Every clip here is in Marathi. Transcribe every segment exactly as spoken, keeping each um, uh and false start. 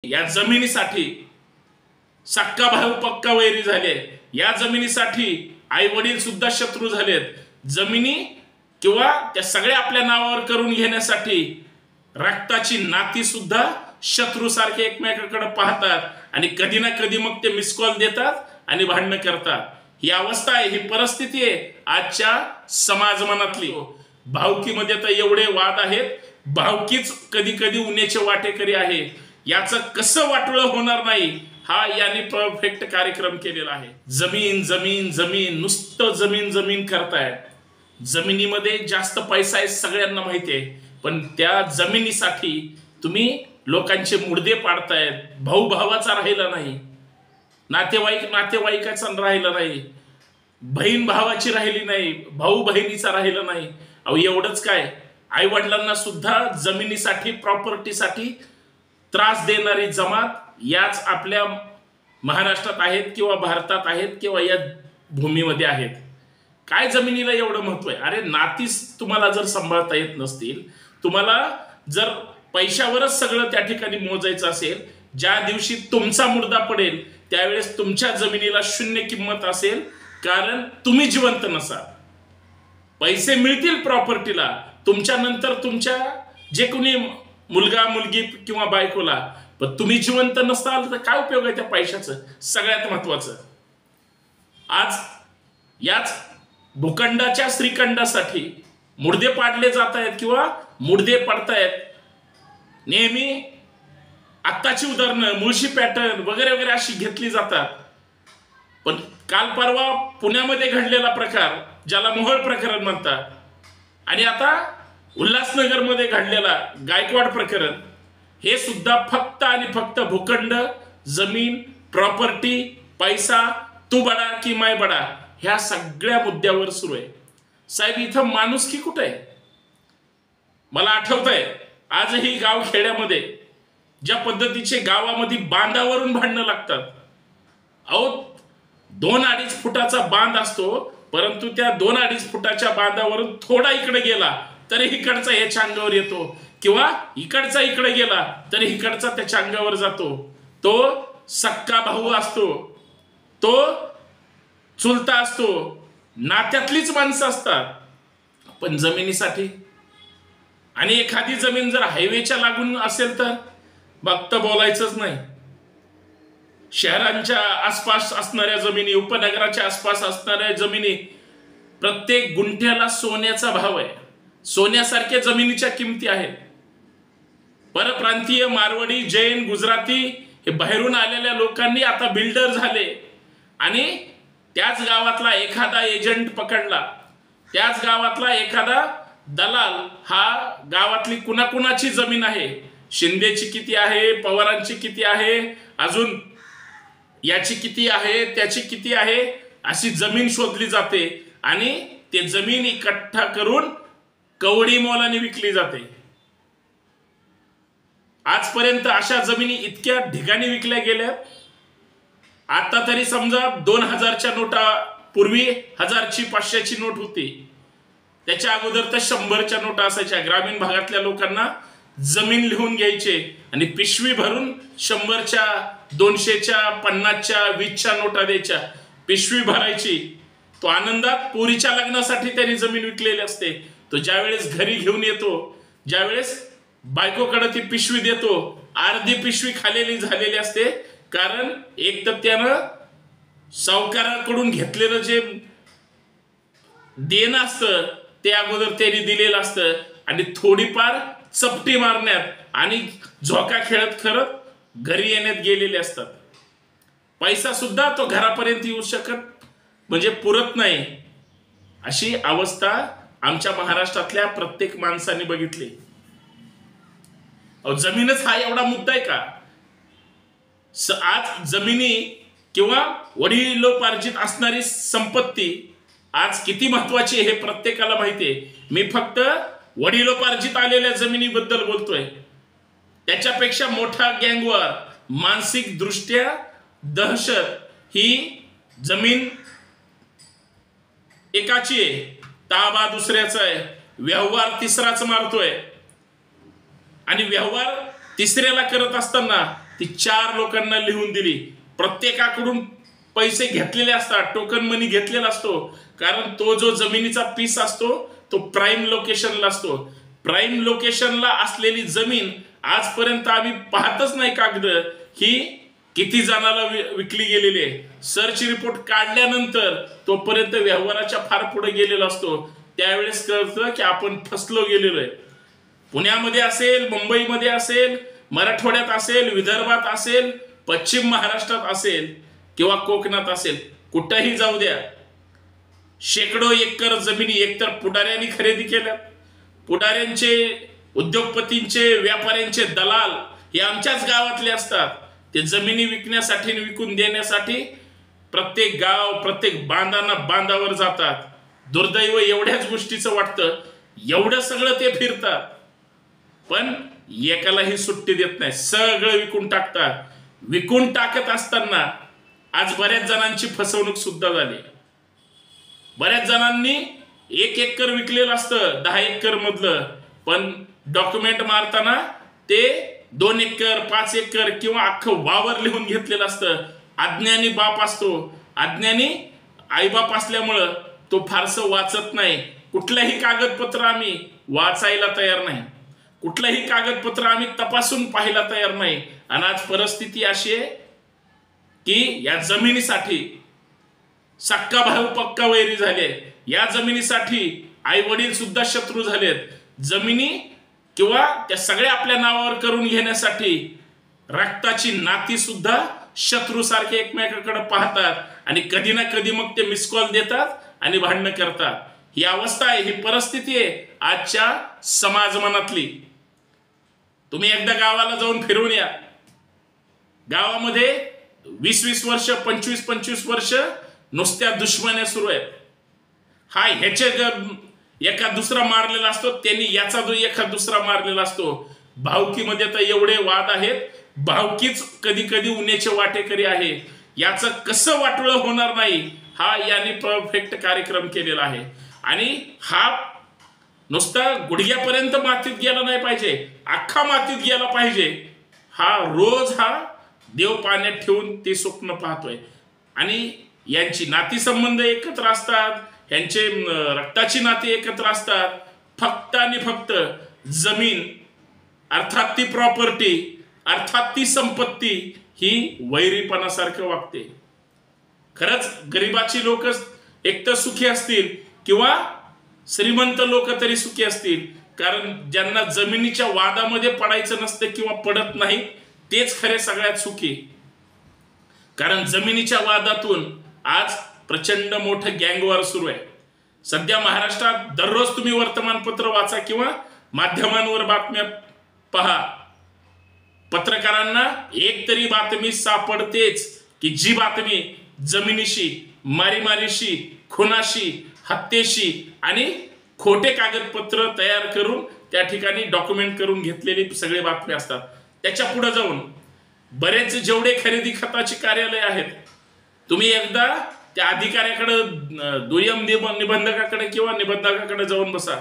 या जमिनीसाठी सक्का भाऊ पक्का वैरी झाले, या जमिनीसाठी आई वडील सुद्धा शत्रू झालेत, जमिनी किंवा त्या सगळ्या आपल्या नावावर करून घेण्यासाठी रक्ताची नाती सुद्धा शत्रू सारखे एकमेकांकडे पाहतात आणि कधी ना कधी मग ते मिस कॉल देतात आणि भांडणं करतात। ही अवस्था आहे, ही परिस्थिती आहे आजच्या समाज मनातली। भावकीमध्ये तर एवढे वाद आहेत, भावकीच कधी कधी उन्याचे वाटेकरी आहे। याचं कसं वाटोळं होणार नाही हा याने परफेक्ट कार्यक्रम केलेला आहे। जमीन जमीन जमीन नुसतं जमीन जमीन करतायत, जमिनीमध्ये जास्त पैसा आहे सगळ्यांना माहिती आहे, पण त्या जमिनीसाठी तुम्ही लोकांचे मुर्दे पाडतायत, भाऊ भावाचा राहिला नाही, नातेवाईक नातेवाईकाचा राहिला नाही, बहीण भावाची राहिली नाही, भाऊ बहिणीचा राहिला नाही। अहो एवढंच काय, आई वडिलांना सुद्धा जमिनीसाठी प्रॉपर्टीसाठी त्रास देणारी जमात याच आपल्या महाराष्ट्रात आहेत किंवा भारतात आहेत किंवा या भूमीमध्ये आहेत। काय जमिनीला एवढं महत्व आहे? अरे नातीच तुम्हाला जर सांभाळता येत नसतील, तुम्हाला जर पैशावरच सगळं त्या ठिकाणी मोजायचं असेल, ज्या दिवशी तुमचा मुर्दा पडेल त्यावेळेस तुमच्या जमिनीला शून्य किंमत असेल, कारण तुम्ही जिवंत नसाल। पैसे मिळतील प्रॉपर्टीला तुमच्या नंतर तुमच्या जे कोणी मुलगा मुलगी किंवा बायकोला, पण तुम्ही जिवंत नसाल तर काय उपयोग आहे त्या पैशाचं? सगळ्यात महत्वाचं आज याच भूखंडाच्या श्रीखंडासाठी मुर्दे पाडले जात आहेत किंवा मुर्दे पडतायत। नेहमी आत्ताची उदाहरणं मुळशी पॅटर्न वगैरे वगैरे अशी घेतली जातात, पण काल परवा पुण्यामध्ये घडलेला प्रकार ज्याला मोहोळ प्रकरण म्हणतात, आणि आता उल्हासनगरमध्ये घडलेला गायकवाड प्रकरण, हे सुद्धा फक्त आणि फक्त भूखंड, जमीन, प्रॉपर्टी, पैसा, तू बडा की मैं बडा ह्या सगळ्या मुद्द्यावर सुरू आहे। साहेब इथं माणुसकी कुठे आहे? मला आठवतंय आजही गाव खेड्यामध्ये ज्या पद्धतीचे गावामध्ये बांधावरून भांडणं लागतात। अहो दोन अडीच फुटाचा बांध असतो, परंतु त्या दोन अडीच फुटाच्या बांधावरून थोडा इकडे गेला तरी इकडचा ह्याच्या अंगावर येतो, किंवा इकडचा इकडे गेला तरी इकडचा त्याच्या अंगावर जातो। तो सक्का भाऊ असतो, तो चुलता असतो, नात्यातलीच माणसं असतात, पण जमिनीसाठी आणि एखादी जमीन जर हायवेच्या लागून असेल तर फक्त बोलायचंच नाही। शहरांच्या आसपास असणाऱ्या जमिनी, उपनगराच्या आसपास असणाऱ्या जमिनी, प्रत्येक गुंठ्याला सोन्याचा भाव आहे, सोन्यासारख्या जमिनीच्या किमती आहेत। परप्रांतीय मारवाडी, जैन, गुजराती हे बाहेरून आलेल्या लोकांनी आता बिल्डर झाले आणि त्याच गावातला एखादा एजंट पकडला, त्याच गावातला एखादा दलाल, हा गावातली कुणाकुणाची जमीन आहे, शिंदेची किती आहे, पवारांची किती आहे, अजून याची किती आहे, त्याची किती आहे, अशी जमीन शोधली जाते आणि ते जमीन इकठ्ठा करून कवडी मोलाने विकली जाते। आजपर्यंत अशा जमिनी इतक्या ठिकाणी विकल्या गेल्या, आता तरी समजा दोन हजारच्या नोटा, पूर्वी हजारची पाचशेची नोट होती, त्याच्या अगोदर तर शंभरच्या नोटा असायच्या। ग्रामीण भागातल्या लोकांना जमीन लिहून घ्यायचे आणि पिशवी भरून शंभरच्या, दोनशेच्या, पन्नासच्या, वीसच्या नोटा द्यायच्या, पिशवी भरायची। तो आनंदात पोरीच्या लग्नासाठी त्यांनी जमीन विकलेली असते। तो ज्यावेळेस घरी घेऊन येतो, ज्यावेळेस बायकोकडे ती पिशवी देतो, अर्धी पिशवी खालेली झालेली असते, कारण एक तर त्यानं सावकाराकडून घेतलेलं जे देणं असतं ते अगोदर त्यांनी दिलेलं असतं, आणि थोडीफार चपटी मारण्यात आणि झोका खेळत खेळत घरी येण्यात गेलेले असतात। पैसा सुद्धा तो घरापर्यंत येऊ शकत म्हणजे पुरत नाही, अशी अवस्था आमच्या महाराष्ट्रातल्या प्रत्येक माणसाने बघितली। अहो जमीनच हा एवढा मुद्दा आहे का? आज जमिनी किंवा वडिलोपार्जित असणारी संपत्ती आज किती महत्वाची हे प्रत्येकाला माहिती आहे। मी फक्त वडिलोपार्जित आलेल्या जमिनीबद्दल बोलतोय, त्याच्यापेक्षा मोठा गँगवॉर, मानसिक दृष्ट्या दहशत ही जमीन एकाची आहे, ताबा दुसऱ्याचा आहे, व्यवहार तिसराच मारतोय, आणि व्यवहार तिसऱ्याला करत असताना ती चार लोकांना लिहून दिली. प्रत्येकाकडून पैसे घेतलेले असतात, टोकन मनी घेतलेला असतो. कारण तो जो जमिनीचा पीस असतो तो प्राईम लोकेशनला असतो. प्राईम लोकेशनला असलेली जमीन आजपर्यंत आम्ही पाहतच नाही कागद ही किती जणाला विकली गेलेली आहे. सर्च रिपोर्ट काढल्यानंतर तोपर्यंत व्यवहाराच्या फार पुढे गेलेला असतो. त्यावेळेस कळतं की आपण फसलो गेलेलो आहे. पुण्यामध्ये असेल, मुंबईमध्ये असेल, मराठवाड्यात असेल, विदर्भात असेल, पश्चिम महाराष्ट्रात असेल किंवा कोकणात असेल, कुठंही जाऊ द्या, शेकडो एकर जमिनी एकतर पुढाऱ्यांनी खरेदी केल्या. पुढाऱ्यांचे, उद्योगपतींचे, व्यापाऱ्यांचे दलाल हे आमच्याच गावातले असतात. ते जमिनी विकण्यासाठी विकून देण्यासाठी प्रत्येक गाव, प्रत्येक बांधांना बांधावर जातात. दुर्दैव एवढ्याच गोष्टीचं वाटतं, एवढं सगळं ते फिरतात पण एकालाही सुट्टी देत नाही, सगळं विकून टाकतात. विकून टाकत असताना आज बऱ्याच जणांची फसवणूक सुद्धा झाली. बऱ्याच जणांनी एक एकर विकलेलं असतं दहा एकर मधलं, पण डॉक्युमेंट मारताना ते दोन एकर, पाच एकर किंवा अख्खं वावर लिहून घेतलेलं असतं. अज्ञानी बाप असतो, अज्ञानी आईबाप असल्यामुळं तो फारसं वाचत नाही. कुठलंही कागदपत्र आम्ही वाचायला तयार नाही, कुठलंही कागदपत्र आम्ही तपासून पाहायला तयार नाही. आणि आज परिस्थिती अशी आहे की या जमिनीसाठी सक्का भाऊ पक्का वैरी झाले. या जमिनीसाठी आई वडील सुद्धा शत्रू झालेत. जमिनी किंवा त्या सगळ्या आपल्या नावावर करून घेण्यासाठी रक्ताची नाती सुद्धा शत्रू सारखे एकमेकांकडे पाहतात आणि कधी ना कधी मग ते मिस कॉल देतात आणि भांडणं करतात. ही अवस्था आहे, ही परिस्थिती आहे आजच्या समाज मनातली. तुम्ही एकदा गावाला जाऊन फिरून या. गावामध्ये वीस वीस वर्ष, पंचवीस पंचवीस वर्ष नुसत्या दुश्मन्या सुरू आहेत. हा ह्याचे एका दुसरा मारलेला असतो, त्यांनी याचा जो एका दुसरा मारलेला असतो. भावकीमध्ये तर एवढे वाद आहेत, भावकीच कधी कधी उन्याचे वाटेकरी आहे. याचं कसं वाटोळं होणार नाही हा याने परफेक्ट कार्यक्रम केलेला आहे. आणि हा नुसता गुडघ्यापर्यंत मातीत गेला नाही पाहिजे, अख्खा मातीत गेला पाहिजे. हा रोज हा देव पाण्यात ठेवून ते स्वप्न पाहतोय. आणि यांची नातीसंबंध एकत्र असतात, यांचे रक्ताची नाती एकत्र असतात. फक्त आणि फक्त जमीन अर्थात ती प्रॉपर्टी, अर्थात ती संपत्ती ही वैरीपणासारखं वागते. खरंच गरिबाची लोक एकतर सुखी असतील किंवा श्रीमंत लोक तरी सुखी असतील. कारण ज्यांना जमिनीच्या वादामध्ये पडायचं नसतं किंवा पडत नाही तेच खरे सगळ्यात सुखी. कारण जमिनीच्या वादातून आज प्रचंड मोठं गँगवॉर सुरू आहे. सध्या महाराष्ट्रात दररोज तुम्ही वर्तमानपत्र वाचा किंवा माध्यमांवर बातम्या पहा, पत्रकारांना एक तरी बातमी सापडतेच की जी बातमी जमिनीशी, मारीमारीशी, खुनाशी, हत्येशी आणि खोटे कागदपत्र तयार करून त्या ठिकाणी डॉक्युमेंट करून घेतलेली सगळे बातम्या असतात. त्याच्या पुढे जाऊन बरेच जेवढे खरेदी खताची कार्यालय आहेत, तुम्ही एकदा त्या अधिकाऱ्याकडे, दुय्यम निबंधकाकडे किंवा निबंधकाकडे जाऊन बसा.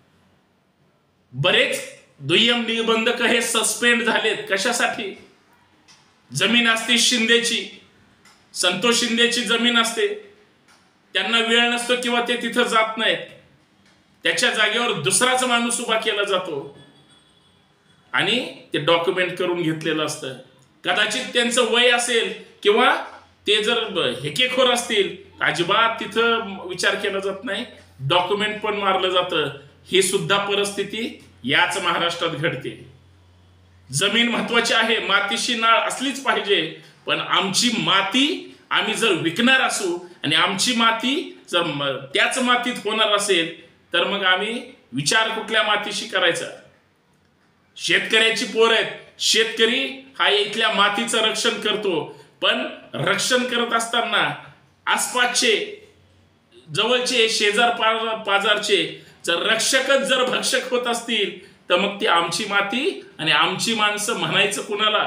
बरेच दुय्यम निबंधक हे सस्पेंड झालेत. कशासाठी? जमीन असते शिंदेची, संतोष शिंदेची जमीन असते, त्यांना वेळ नसतो किंवा ते तिथं जात नाहीत. त्याच्या जागेवर दुसराच माणूस उभा केला जातो आणि ते डॉक्युमेंट करून घेतलेलं असतं. कदाचित त्यांचं वय असेल किंवा ते जर हेकेखोर असतील, अजिबात तिथं विचार केला जात नाही, डॉक्युमेंट पण मारलं जातं. ही सुद्धा परिस्थिती याच महाराष्ट्रात घडते. जमीन महत्वाची आहे, मातीशी नाळ असलीच पाहिजे, पण आमची माती आम्ही जर विकणार असू आणि आमची माती जर त्याच मातीत होणार असेल तर मग आम्ही विचार कुठल्या मातीशी करायचा? शेतकऱ्याची पोर आहेत, शेतकरी हा इथल्या मातीचं रक्षण करतो, पण रक्षण करत असताना आसपासचे, जवळचे, शेजार पाजारचे जर रक्षकच जर भक्षक होत असतील तर मग ती आमची माती आणि आमची माणसं म्हणायचं कुणाला?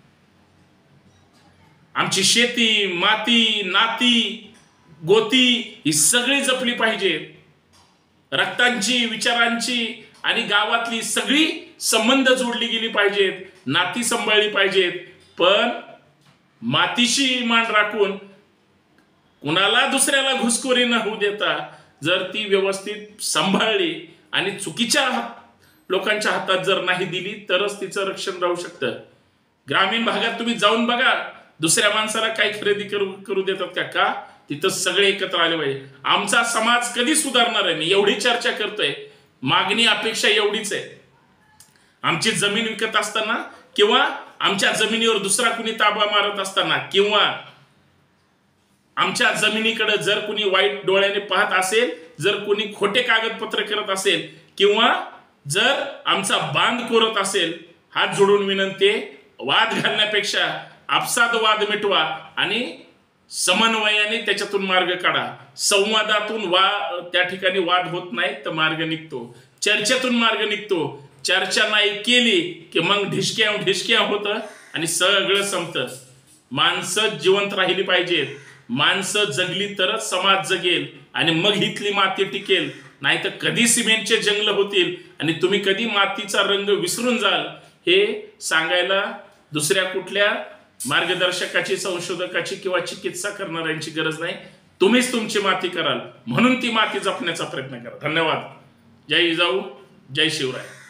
आमची शेती, माती, नाती, गोती ही सगळी जपली पाहिजे. रक्तांची, विचारांची आणि गावातली सगळी संबंध जोडली गेली पाहिजेत, नाती सांभाळली पाहिजेत. पण मातीशी मान राखून कुणाला दुसऱ्याला घुसखोरी न होऊ देता जर ती व्यवस्थित सांभाळली आणि चुकीच्या लोकांच्या हातात जर नाही दिली तरच तिचं रक्षण राहू शकतं. ग्रामीण भागात तुम्ही जाऊन बघा, दुसऱ्या माणसाला काही खरेदी करू करू देतात का? का तिथं सगळे एकत्र आले पाहिजे. आमचा समाज कधी सुधारणार आहे? मी एवढी चर्चा करतोय, मागणी अपेक्षा एवढीच आहे. आमची जमीन विकत असताना किंवा आमच्या जमिनीवर दुसरा कुणी ताबा मारत असताना किंवा आमच्या जमिनीकडे जर कुणी वाईट डोळ्याने पाहत असेल, जर कुणी खोटे कागदपत्र करत असेल किंवा जर आमचा बांध कोरत असेल, हात जोडून विनंती, वाद घालण्यापेक्षा आपसात वाद मिटवा आणि समन्वयाने त्याच्यातून मार्ग काढा. संवादातून वा त्या ठिकाणी वाद होत नाही तर मार्ग निघतो, चर्चेतून मार्ग निघतो. चर्चा नाही केली की मग ढिसक्या ढिसक्या होतं आणि सगळं संपतं. माणसं जिवंत राहिली पाहिजेत. माणसं जगली तरच समाज जगेल आणि मग इथली माती टिकेल. नाही तर कधी सिमेंटचे जंगल होतील आणि तुम्ही कधी मातीचा रंग विसरून जाल हे सांगायला दुसऱ्या कुठल्या मार्गदर्शकाची, संशोधकाची किंवा चिकित्सा करणाऱ्यांची गरज नाही. तुम्हीच तुमची माती कराल, म्हणून ती माती जपण्याचा प्रयत्न करा. धन्यवाद. जय जिजाऊ, जय शिवराय.